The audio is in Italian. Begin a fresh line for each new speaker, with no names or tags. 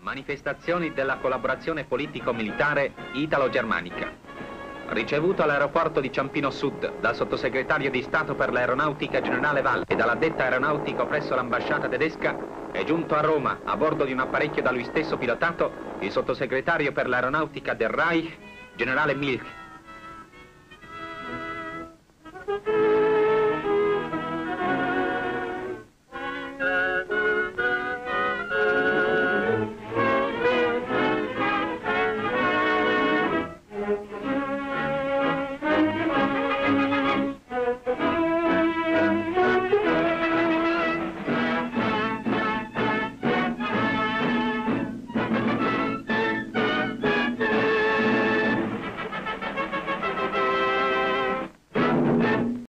Manifestazioni della collaborazione politico-militare italo-germanica. Ricevuto all'aeroporto di Ciampino Sud dal sottosegretario di Stato per l'aeronautica generale Valle e dall'addetta aeronautico presso l'ambasciata tedesca, è giunto a Roma a bordo di un apparecchio da lui stesso pilotato il sottosegretario per l'aeronautica del Reich, generale Milch.